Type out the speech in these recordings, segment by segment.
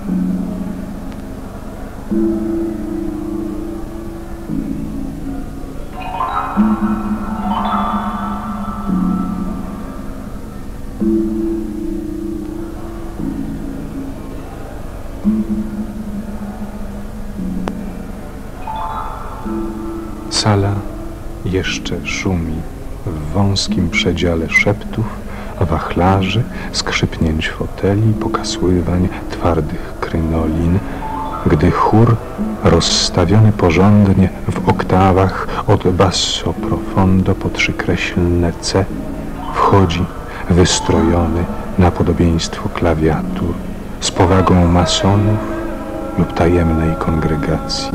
Sala jeszcze szumi w wąskim przedziale szeptów, wachlarzy, skrzypnięć foteli, pokasływań twardych krynolin, gdy chór rozstawiony porządnie w oktawach od basso profondo po trzykreślne C wchodzi wystrojony na podobieństwo klawiatur z powagą masonów lub tajemnej kongregacji.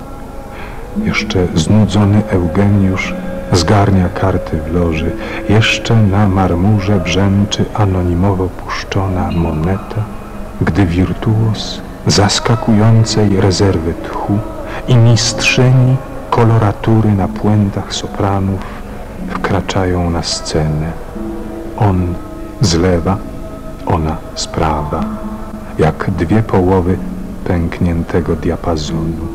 Jeszcze znudzony Eugeniusz zgarnia karty w loży, jeszcze na marmurze brzęczy anonimowo puszczona moneta, gdy wirtuos zaskakującej rezerwy tchu i mistrzyni koloratury na puentach sopranów wkraczają na scenę. On z lewa, ona z prawa, jak dwie połowy pękniętego diapazonu.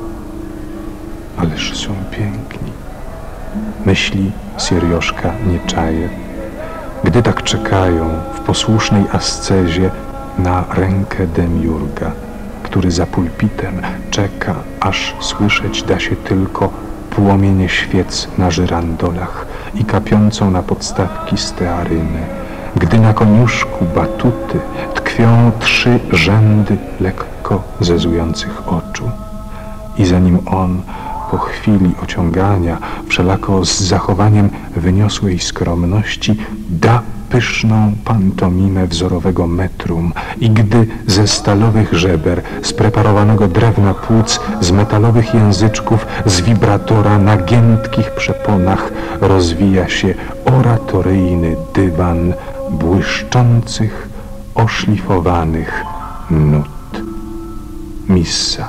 Ależ są piękni, myśli Sierioszka Nieczaje, gdy tak czekają w posłusznej ascezie na rękę demiurga, który za pulpitem czeka, aż słyszeć da się tylko płomienie świec na żyrandolach i kapiącą na podstawki stearynę, gdy na koniuszku batuty tkwią 3 rzędy lekko zezujących oczu i zanim on po chwili ociągania, wszelako z zachowaniem wyniosłej skromności, da pyszną pantomimę wzorowego metrum i gdy ze stalowych żeber, z preparowanego drewna płuc, z metalowych języczków, z wibratora na giętkich przeponach rozwija się oratoryjny dywan błyszczących, oszlifowanych nut. Missa.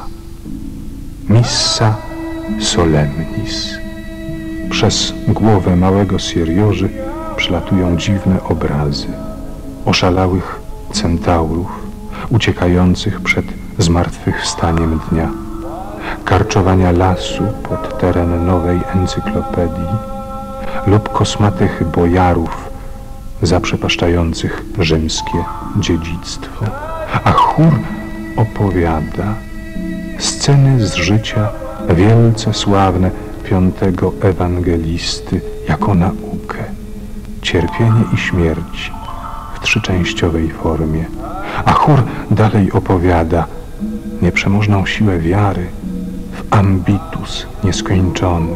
Missa solemnis. Przez głowę małego Sierioży przylatują dziwne obrazy oszalałych centaurów uciekających przed zmartwychwstaniem dnia, karczowania lasu pod teren nowej encyklopedii lub kosmatych bojarów zaprzepaszczających rzymskie dziedzictwo. A chór opowiada sceny z życia wielce sławne 5. ewangelisty jako naukę, cierpienie i śmierć w 3-częściowej formie. A chór dalej opowiada nieprzemożną siłę wiary w ambitus nieskończony,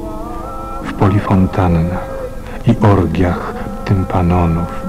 w polifontannach i orgiach tympanonów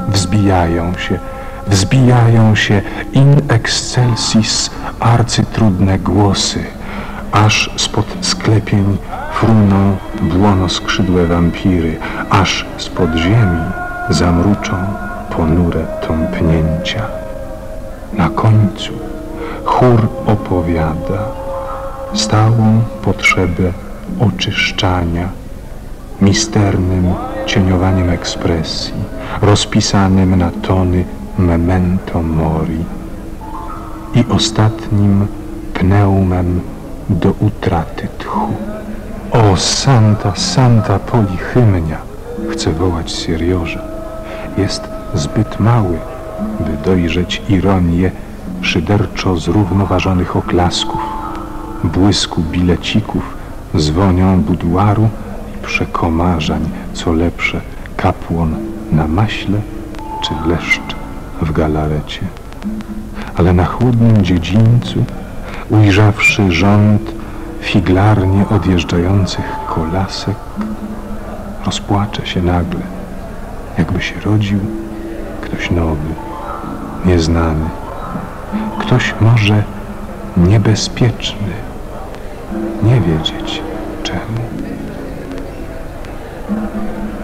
wzbijają się in excelsis arcytrudne głosy, aż spod sklepień fruną błonoskrzydłe wampiry, aż spod ziemi zamruczą ponure tąpnięcia. Na końcu chór opowiada stałą potrzebę oczyszczania misternym cieniowaniem ekspresji, rozpisanym na tony memento mori i ostatnim pneumem do utraty tchu. O, santa polihymnia, chce wołać Sierioża. Jest zbyt mały, by dojrzeć ironię szyderczo zrównoważonych oklasków, błysku bilecików z wonią buduaru i przekomarzań, co lepsze, kapłon na maśle czy leszcz w galarecie. Ale na chłodnym dziedzińcu, ujrzawszy rząd figlarnie odjeżdżających kolasek, rozpłacze się nagle, jakby się rodził ktoś nowy, nieznany, ktoś może niebezpieczny, nie wiedzieć czemu.